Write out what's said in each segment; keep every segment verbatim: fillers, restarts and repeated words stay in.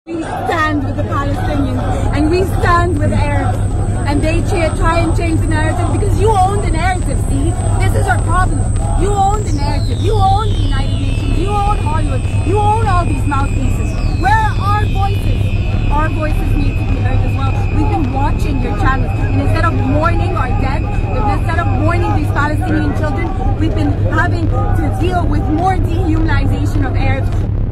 We stand with the Palestinians and we stand with the Arabs, and they try and change the narrative because you own the narrative, see? This is our problem. You own the narrative. You own the United Nations. You own Hollywood. You own all these mouthpieces. Where are our voices? Our voices need to be heard as well. We've been watching your channels, and instead of mourning our dead, instead of mourning these Palestinian children, we've been having to deal with more dehumanization of Arabs.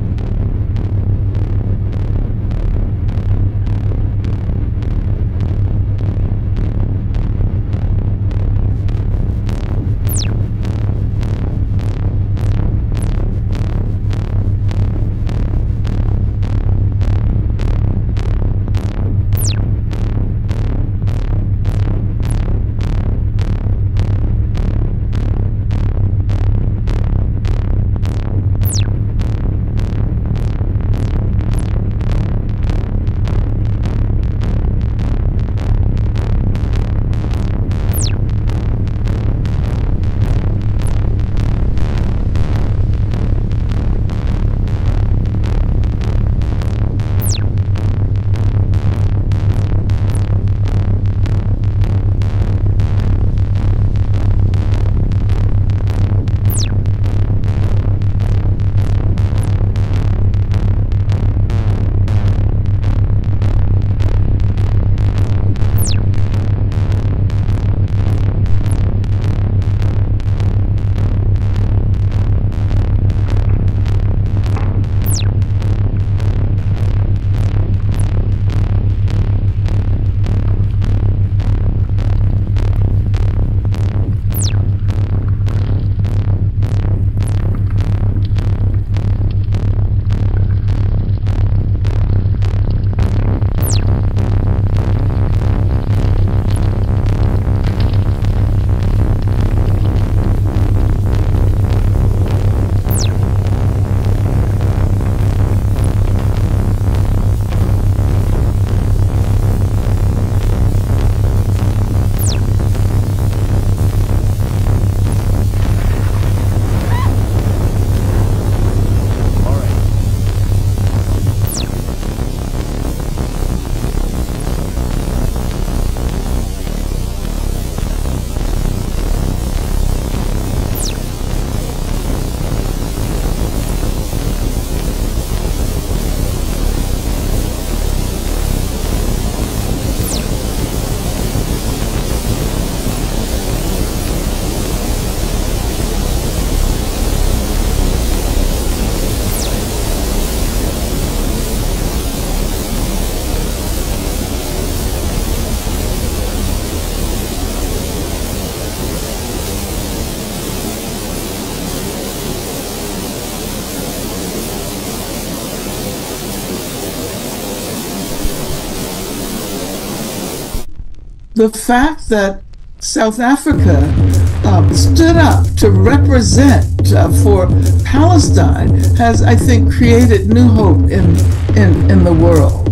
The fact that South Africa uh, stood up to represent uh, for Palestine has, I think, created new hope in, in, in the world.